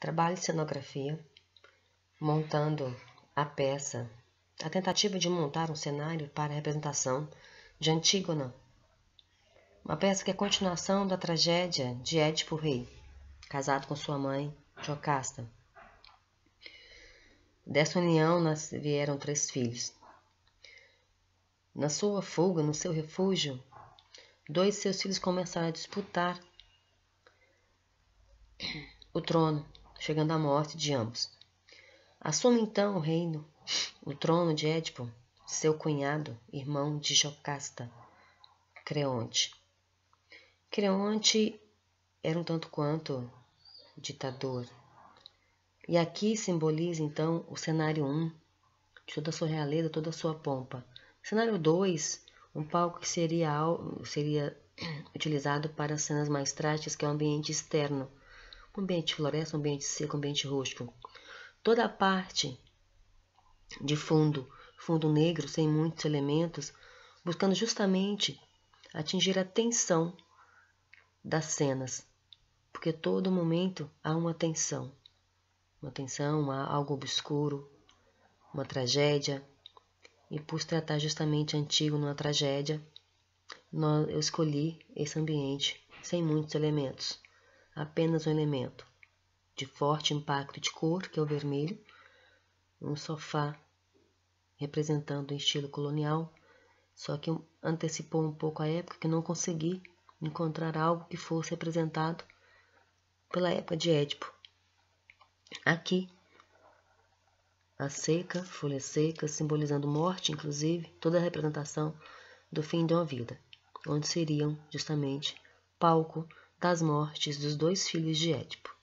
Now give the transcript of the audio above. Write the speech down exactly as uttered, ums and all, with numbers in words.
Trabalho de cenografia, montando a peça, a tentativa de montar um cenário para a representação de Antígona, uma peça que é a continuação da tragédia de Édipo Rei, casado com sua mãe, Jocasta. Dessa união vieram três filhos. Na sua fuga, no seu refúgio, dois de seus filhos começaram a disputar o trono, chegando à morte de ambos. Assume então o reino, o trono de Édipo, seu cunhado, irmão de Jocasta, Creonte. Creonte era um tanto quanto ditador. E aqui simboliza então o cenário um, de toda a sua realeza, toda a sua pompa. Cenário dois, um palco que seria, seria utilizado para as cenas mais trágicas, que é o ambiente externo. Um ambiente de floresta, um ambiente seco, um ambiente rústico. Toda a parte de fundo, fundo negro, sem muitos elementos, buscando justamente atingir a tensão das cenas. Porque todo momento há uma tensão. Uma tensão, há algo obscuro, uma tragédia. E por se tratar justamente antigo numa tragédia, eu escolhi esse ambiente sem muitos elementos. Apenas um elemento de forte impacto de cor, que é o vermelho, um sofá representando o estilo colonial, só que antecipou um pouco a época, que não consegui encontrar algo que fosse representado pela época de Édipo. Aqui, a seca, folhas secas, simbolizando morte, inclusive, toda a representação do fim de uma vida, onde seriam justamente palco das mortes dos dois filhos de Édipo.